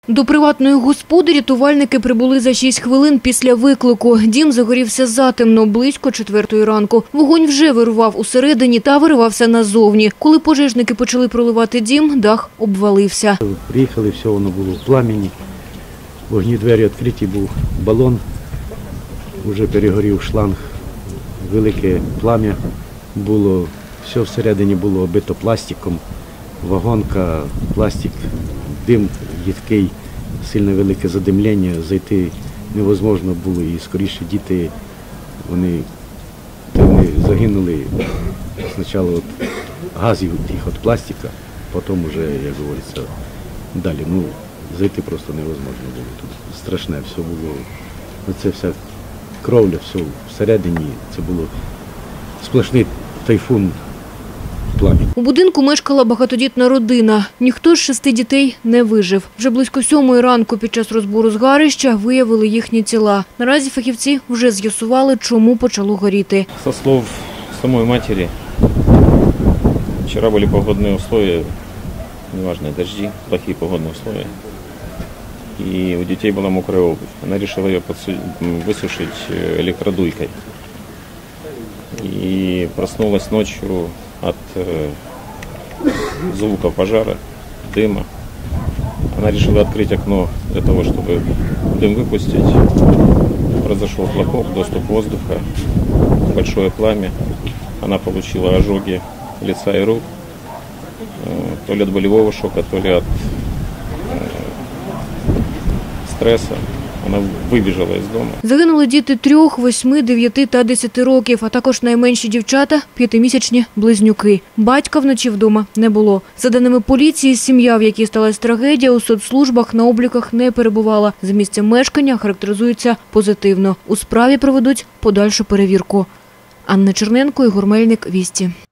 До приватної господи рятувальники прибули за 6 хвилин після виклику. Дім загорівся затемно, близько 4-ї ранку. Вогонь вже вирував усередині та виривався назовні. Коли пожежники почали проливати дім, дах обвалився. Приїхали, все воно було в пламені. Вогні двері відкриті, був балон. Вже перегорів шланг, велике плам'я було. Все всередині було оббито пластиком. Вагонка, пластик, дим їдкий, сильно велике задимлення, зайти невозможно було. І скоріше діти, вони загинули спочатку від газів тих, від пластика, потім вже, як говориться, далі. Зайти просто невозможно було. Тут страшне все було. Це вся кровля, все всередині, це було сплошний тайфун. У будинку мешкала багатодітна родина. Ніхто з 6 дітей не вижив. Вже близько 7-ї ранку під час розбору згарища виявили їхні тіла. Наразі фахівці вже з'ясували, чому почало горіти. Со слов самой матери, вчера были погодные условия, неважно, дожди, плохие погодные условия. И у детей была мокрая обувь. Она решила ее высушить электродуйкой. И проснулась ночью от звука пожара, дыма. Она решила открыть окно для того, чтобы дым выпустить. Произошел хлопок, доступ воздуха, большое пламя. Она получила ожоги лица и рук, то ли от болевого шока, то ли от стресса. Вона вибіжала із дому. Загинули діти 3, 8, 9 та 10 років, а також найменші дівчата – 5-місячні близнюки. Батька вночі вдома не було. За даними поліції, сім'я, в якій сталася трагедія, у соцслужбах на обліках не перебувала. За місцем мешкання характеризується позитивно. У справі проведуть подальшу перевірку. Анна Черненко, Ігор Мельник, Вісті.